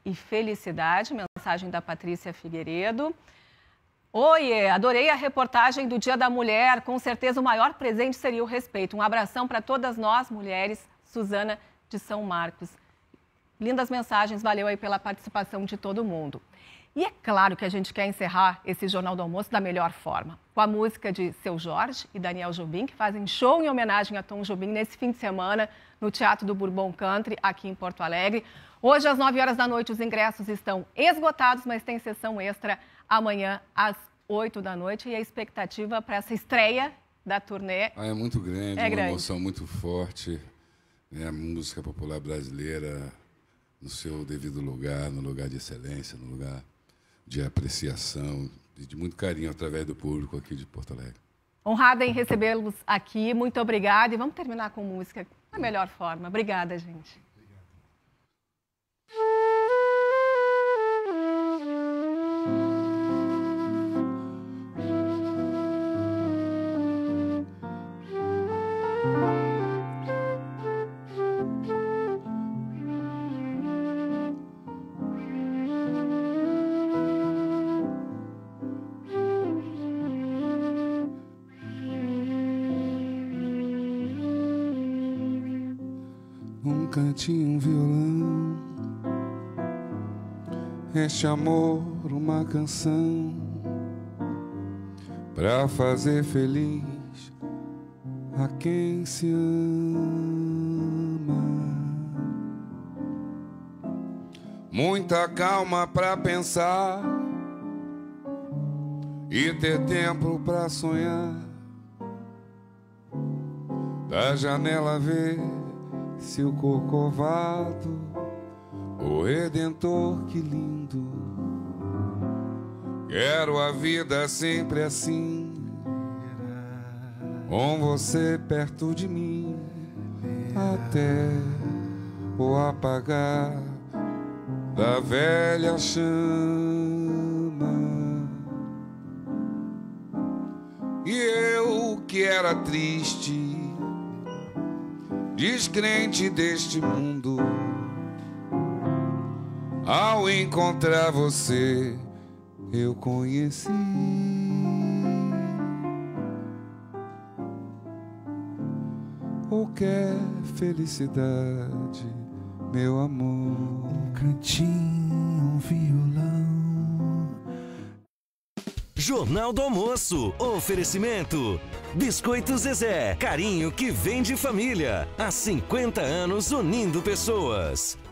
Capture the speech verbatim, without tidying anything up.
e felicidade. Mensagem da Patrícia Figueiredo. Oiê, adorei a reportagem do Dia da Mulher. Com certeza o maior presente seria o respeito. Um abração para todas nós, mulheres. Suzana de São Marcos. Lindas mensagens, valeu aí pela participação de todo mundo. E é claro que a gente quer encerrar esse Jornal do Almoço da melhor forma, com a música de Seu Jorge e Daniel Jobim, que fazem show em homenagem a Tom Jobim nesse fim de semana no Teatro do Bourbon Country, aqui em Porto Alegre. Hoje, às nove horas da noite, os ingressos estão esgotados, mas tem sessão extra amanhã às oito da noite. E a expectativa para essa estreia da turnê ah, é muito grande, é uma grande. emoção muito forte. É a música popular brasileira no seu devido lugar, no lugar de excelência, no lugar de apreciação e de muito carinho através do público aqui de Porto Alegre. Honrada em recebê-los aqui, muito obrigada. E vamos terminar com música da melhor forma. Obrigada, gente. Um cantinho, um violão, este amor, uma canção pra fazer feliz a quem se ama. Muita calma pra pensar e ter tempo pra sonhar. Da janela ver seu corcovado, o Redentor, que lindo. Quero a vida sempre assim, com você perto de mim, até o apagar da velha chama. E eu que era triste, descrente deste mundo, ao encontrar você, eu conheci o que é felicidade, meu amor. Um cantinho, um violão. Jornal do Almoço. Oferecimento. Biscoito Zezé. Carinho que vem de família. Há cinquenta anos unindo pessoas.